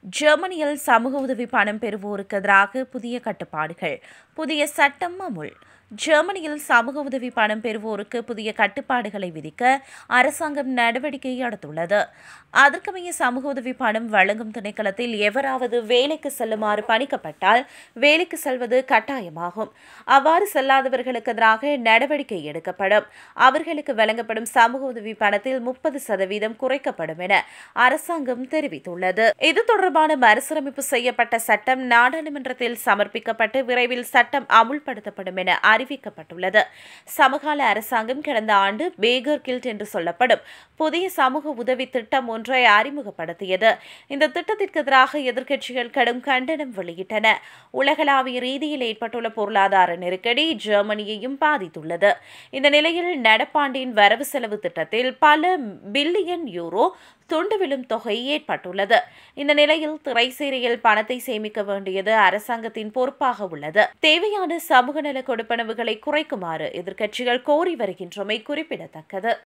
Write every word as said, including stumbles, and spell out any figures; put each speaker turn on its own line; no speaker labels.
ஜெர்மனியில் சமூக உதவி பணம் பெறுவோருக்கு எதிராக புதிய கட்டுப்பாடுகள். புதிய சட்டம் அமுல். ஜெர்மனியில் சமூக உதவி பணம் பெறுவோருக்கு புதிய கட்டுப்பாடுகளை விதிக்க அரசாங்கம் நடவடிக்கை எடுத்துள்ளது. அதற்கமைய சமூக உதவி பணம் வழங்கும் திணைக்களத்தில் எவராவது வேலைக்கு செல்லுமாறு பணிக்கப்பட்டால் வேலைக்கு செல்வது கட்டாயமாகும். அவ்வாறு செல்லாதவர்களுக்கு எதிராக நடவடிக்கை எடுக்கப்படும். அவர்களுக்கு வழங்கப்படும் சமூக உதவி பணத்தில் முப்பது சதவீதம் குறைக்கப்படும் என அரசாங்கம் தெரிவித்துள்ளது. இது தொடர்பான மறுசீரமைப்பு செய்யப்பட்ட சட்டம் நாடாளுமன்றத்தில் சமர்ப்பிக்கப்பட்டு விரைவில் சட்டம் அமுல்படுத்தப்படும் என அறிவிக்கப்பட்டுள்ளது. சமகால அரசாங்கம் கடந்த ஆண்டு பேகர் கில்ட் என்று சொல்லப்படும் புதிய சமூக உதவி திட்டம் ஒன்றை அறிமுகப்படுத்தியது. இந்த திட்டத்திற்கு எதிராக எதிர்க்கட்சிகள் கடும் கண்டனம் வெளியிட்டன. உலகளாவிய ரீதியில் ஏற்பட்டுள்ள பொருளாதார நெருக்கடி ஜெர்மனியையும் பாதித்துள்ளது. இந்த நிலையில் நடப்பாண்டின் வரவு செலவு திட்டத்தில் பல பில்லியன் யூரோ துண்டு விழும் தொகை ஏற்பட்டுள்ளது. இந்த நிலையில் திரைசீரியில் பணத்தை சேமிக்க வேண்டியது அரசாங்கத்தின் பொறுப்பாக உள்ளது. தேவையான சமூக நல கொடுப்பனவுகளை குறைக்குமாறு எதிர்க்கட்சிகள் கோரி வருகின்றமை குறிப்பிடத்தக்கது.